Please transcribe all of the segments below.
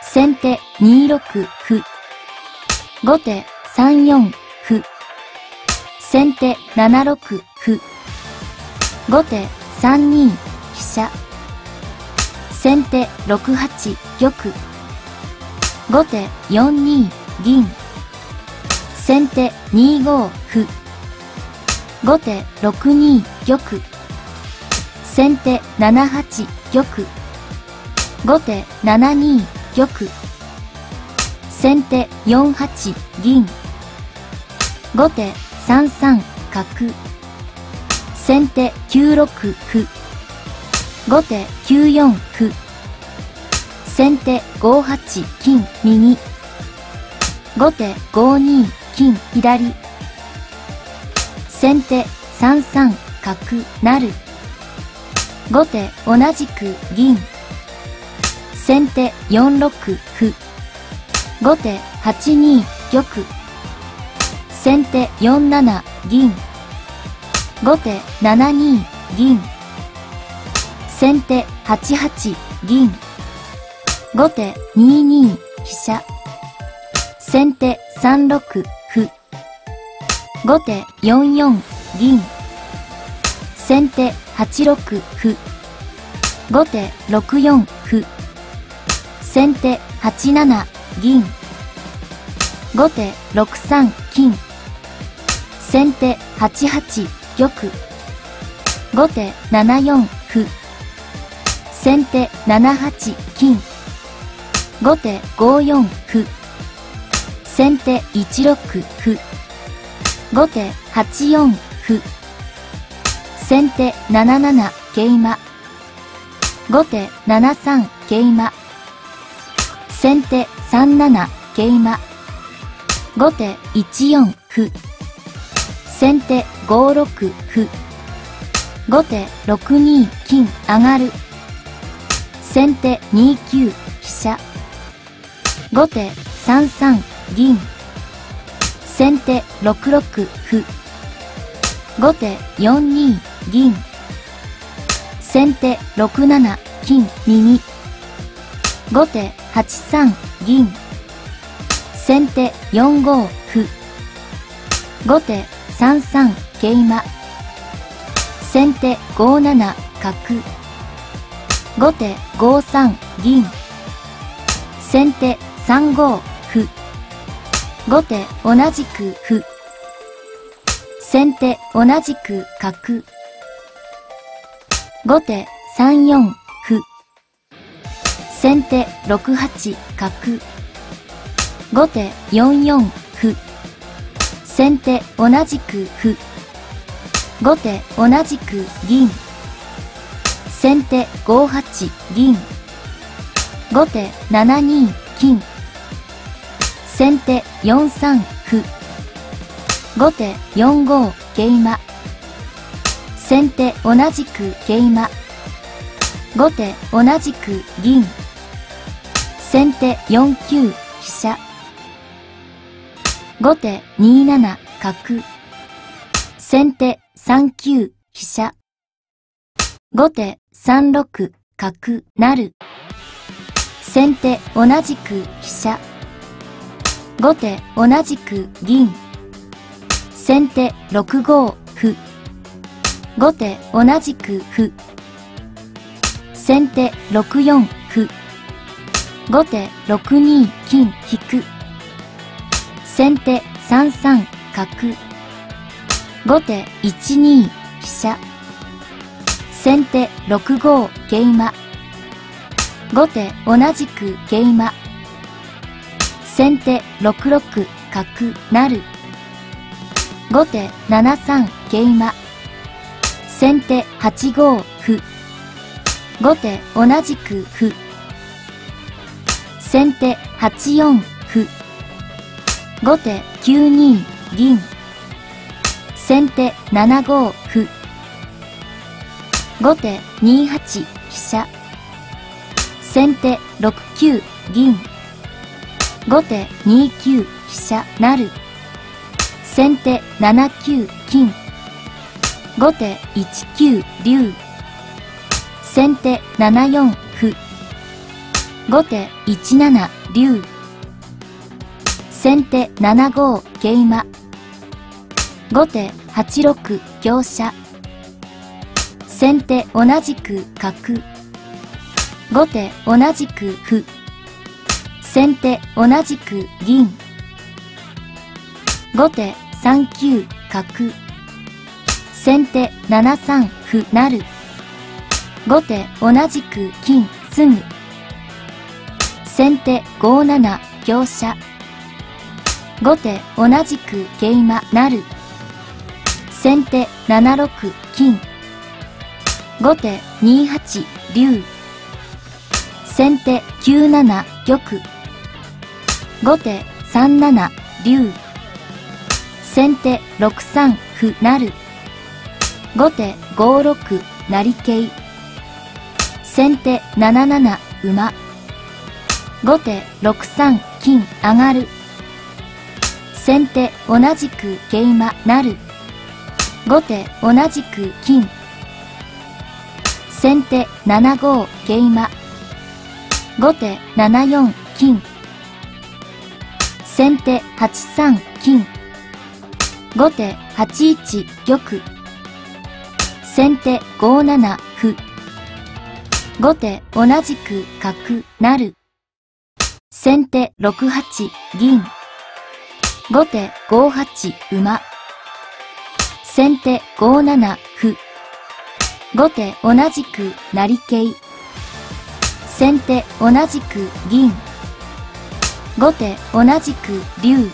先手2六歩。後手3四歩。先手7六歩。後手3二飛車。先手6八玉。後手4二銀。先手2五歩。後手6二玉。先手7八玉。後手7二玉。先手4八銀。後手3三角。先手9六歩。後手9四歩。先手5八金右。後手5二金左。先手3三角成。後手同じく銀。先手4六歩。後手8二玉。先手4七銀。後手7二銀。先手8八銀。後手2二飛車。先手3六歩。後手4四銀。先手8六歩。後手6四歩。先手8七銀。後手6三金。先手8八玉。後手7四歩。先手7八金。後手5四歩。先手1六歩。後手8四歩。先手7七桂馬。後手7三桂馬。先手3七桂馬。後手1四歩。先手5六歩。後手6二金上がる。先手2九飛車。後手3三銀。先手6六歩。後手4二銀。先手6七金右。後手8三銀。先手4五歩。後手3三桂馬。先手5七角。後手5三銀。先手3五歩。後手同じく歩。先手同じく角。後手3四歩。先手6八角。後手4四歩。先手同じく歩。後手同じく銀。先手5八銀。後手7二金。先手4三歩。後手4五桂馬。先手同じく桂馬。後手同じく銀。先手4九飛車。後手2七角。先手3九飛車。後手3六角成。先手同じく飛車。後手同じく銀。先手6五歩。後手同じく歩。先手6四歩。後手6二金引く。先手3三角。後手1二飛車。先手6五桂馬。後手同じく桂馬。先手6六角成。後手7三桂馬。先手8五歩。後手同じく歩。先手8四歩。後手9二銀。先手7五歩。後手2八飛車。先手6九銀。後手2九飛車成。先手7九金。後手1九竜。先手7四歩。 後手1七竜。先手7五桂馬。後手8六香車。先手同じく角。後手同じく歩。先手同じく銀。後手3九角。先手7三歩成。後手同じく金すぐ。先手5七香車。後手同じく桂馬成。先手7六金。後手2八竜。先手9七玉。後手3七竜。先手6三歩成。後手5六成桂。先手7七馬。後手6三金上がる。先手同じく桂馬成。後手同じく金。先手7五桂馬。後手7四金。先手8三金。後手8一玉。先手5七歩。後手同じく角成。先手6八銀。後手5八馬。先手5七歩。後手同じく成桂。先手同じく銀。後手同じく竜。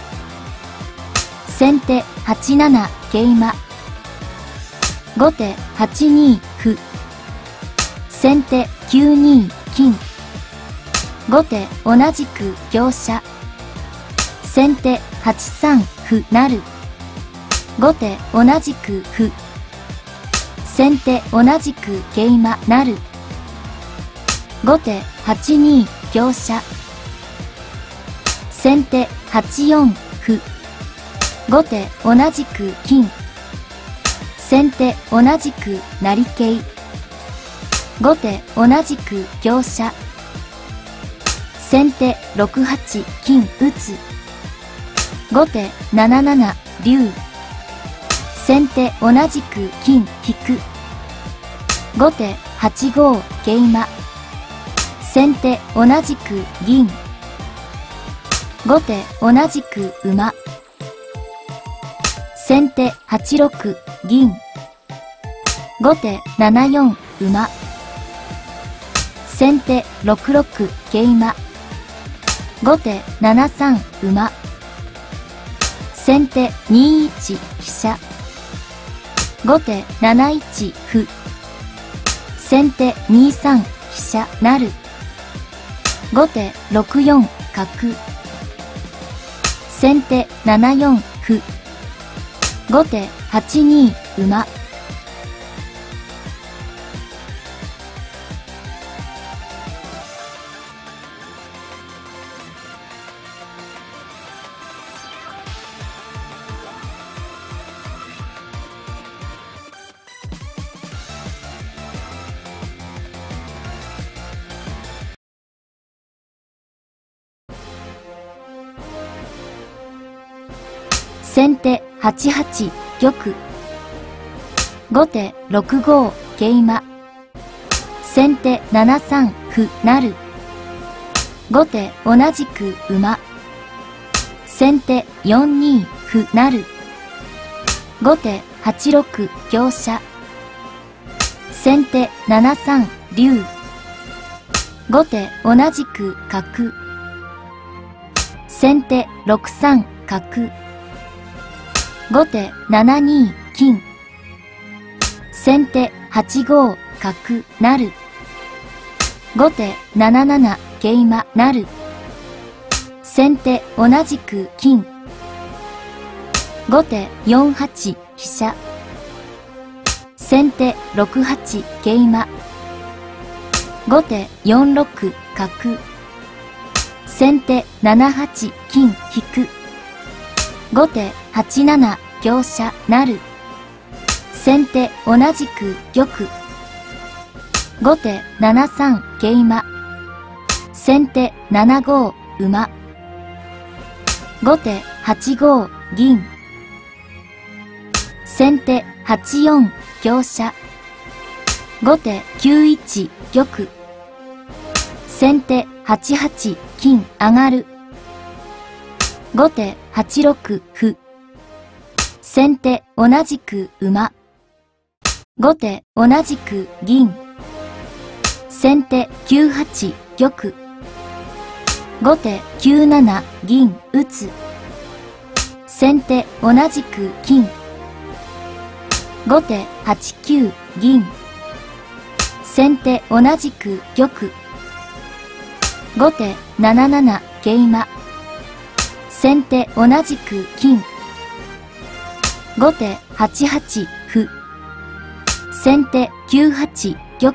先手8七桂馬。後手8二歩。先手9二金。後手同じく香車。先手8三歩成。後手同じく歩。先手同じく桂馬成。後手8二香車。先手8四歩。後手同じく金。先手同じく成桂。後手同じく香車。先手6八金打つ。後手7七竜。先手同じく金引く。後手8五桂馬。先手同じく銀。後手同じく馬。先手8六銀。後手7四馬。先手6六桂馬。後手7三馬。先手2一飛車。後手7一歩。先手2三飛車成。後手6四角。先手7四歩。後手8二馬。先手8八玉。後手6五桂馬。先手7三歩成。後手同じく馬。先手4二歩成。後手8六香車。先手7三竜。後手同じく角。先手6三角。後手7二金。先手8五角成。後手7七桂馬成。先手同じく金。後手4八飛車。先手6八桂馬。後手4六角。先手7八金引く。後手8七香車成。先手同じく玉。後手7三桂馬。 先手7五馬。後手8五銀。先手8四香車。後手9一玉。先手8八金上がる。後手8六歩。先手同じく馬。後手同じく銀。先手9八玉。後手9七銀打つ。先手同じく金。後手8九銀。先手同じく玉。後手7七桂馬。先手同じく金。後手8八歩。先手9八玉。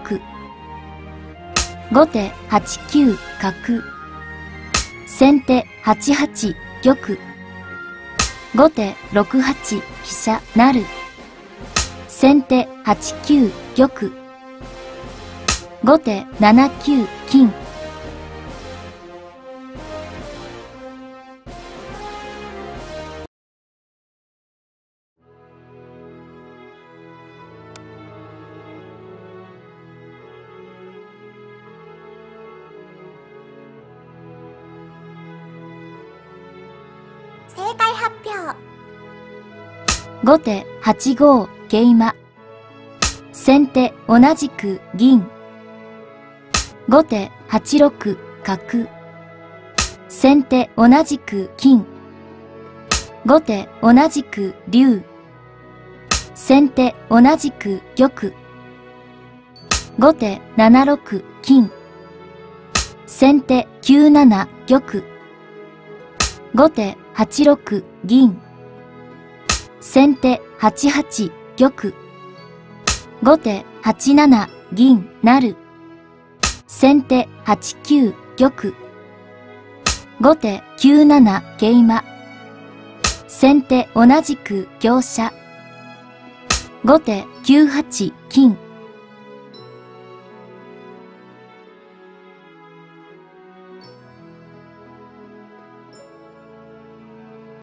後手8九角。先手8八玉。後手6八飛車成。先手8九玉。後手7九金。 正解発表。 後手8五桂馬。先手同じく銀。後手8六角。先手同じく金。後手同じく竜。先手同じく玉。後手7六金。先手9七玉。後手8六銀。先手8八玉。後手8七銀成。先手8九玉。後手9七桂馬。先手同じく香車。後手9八金。